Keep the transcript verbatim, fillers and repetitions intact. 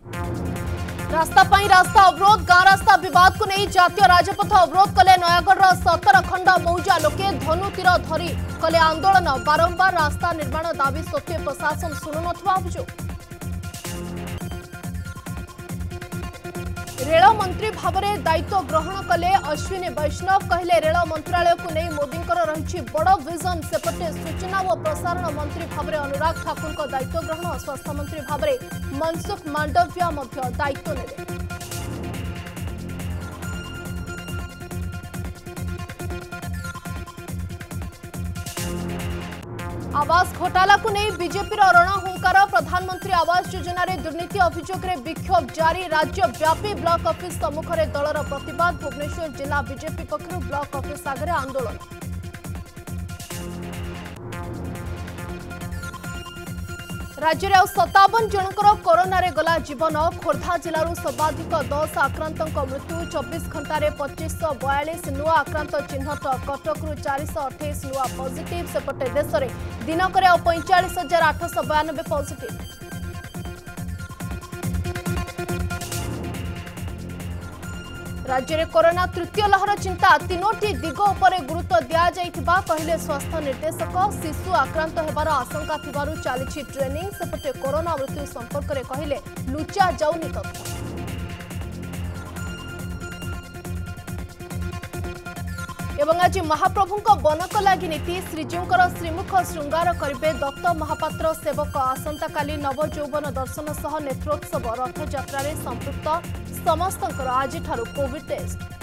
रास्ता पाई रास्ता अवरोध गाँ रास्ता विवाद को नहीं जातीय राजपथ अवरोध कले नयागढ़ सतर खंड मौजा लोके धनु तीर धरी कले आंदोलन बारंबार रास्ता निर्माण दाबी सत्वे प्रशासन शुणु नभियोग। रेल मंत्री भाव में दायित्व ग्रहण कले अश्विनी वैष्णव कहले रेल मंत्रालय को नहीं मोदी रही बड़ विजन सेपटे सूचना और प्रसारण मंत्री भाव में अनुराग ठाकुर दायित्व ग्रहण स्वास्थ्य मंत्री भाव में मनसुख मांडव्य दायित्व ने आवास घोटाला को नहीं बीजेपी रणहुंकार प्रधानमंत्री आवास योजना रे दुर्नीति अभियोग रे विक्षोभ जारी राज्यव्यापी ब्लॉक ऑफिस सम्मुख में दलर प्रतिवाद भुवनेश्वर जिला बीजेपी पक्षर ब्लॉक ऑफिस आगे आंदोलन। राज्य में सतावन जनकर कोरोना रे गला जीवन खोर्धा जिलूर सर्वाधिक दस आक्रांत मृत्यु चौबीस घंटे पच्चीस बयालीस नुआ आक्रांत चिन्हट कटकू चार अठाईस नुआ पॉजिटिव सेपटे देश में दिनक पैंचाश हजार आठश बयानबे पॉजिटिव। राज्य में कोरोना तृतीय लहर चिंता तीनोटी दिग उपरे गुरुत्व दिया जाइथिबा कहले स्वास्थ्य निर्देशक शिशु आक्रांत हेबार आशंका थिबारु चालिछि ट्रेनिंग सेपटे कोरोना मृत्यु संपर्क में कहले लुचा जाउनी तथ्य। एवं आज महाप्रभुंक बनक लागि नीति श्रीजीउंकर श्रीमुख श्रृंगार करिबे दत्त महापात्र सेवक आसंता काली नवजौवन दर्शन सह नेत्रोत्सव रथयात्रा रे संपृक्त समस्तंकर आज ठारू कोविड टेस्ट।